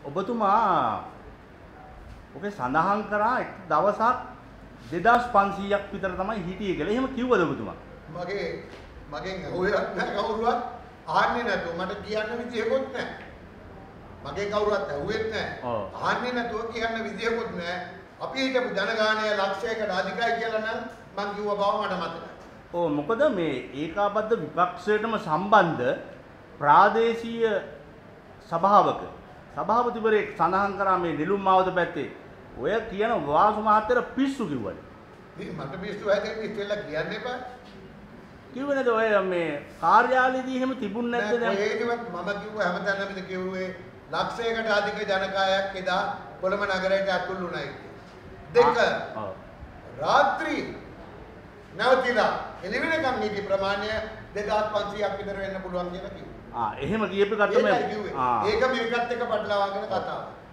ඔබතුමා ඔකේ සඳහන් කරා එක් දවසක් 2500ක් විතර තමයි හිටියේ කියලා. එහෙම කිව්වද ඔබතුමා? මගෙන් ඇහුවෙත් නැහැ කවුරුවත් අහන්නේ නැතුව මට කියන්න විදියකුත් නැහැ. මගෙන් කවුරුවත් ඇහුවෙත් නැහැ. අහන්නේ නැතුව කියන්න විදියකුත් නැහැ. අපි හිටපු ජනගහනය ලක්ෂයකට අධිකයි කියලා නම් මං කිව්ව බව මට මතකයි. ඔව් මොකද මේ ඒකාබද්ධ විපක්ෂයටම සම්බන්ධ ප්‍රාදේශීය සභාවක සභාපතිවරයෙක් සඳහන් කරා මේ නිලුම් මාවත පැත්තේ ඔය කියන වාසු මහත්තයර පිස්සු කිව්වනේ. මට පිස්සු හැදෙන්න ඉස්සෙල්ලා කියන්න එපා. කිව්වේ නේද ඔය මේ කාර්යාලයේදී එහෙම තිබුණ නැද්ද දැන්? ඒකවත් මම කිව්ව හැමතැනම කිව්වේ ලක්ෂයකට අධික ජනකායක් එදා කොළඹ නගරයට ඇතුළු වුණා දෙක රාත්‍රී නැවතිලා එළිවෙනකම් නීති ප්‍රමාණය 2500ක් විතර වෙන්න පුළුවන් කියලා කිව්වා. එහෙම කියපු කට්ටම ඒක මේකත් එක්ක පටලවාගෙන කතාවක්.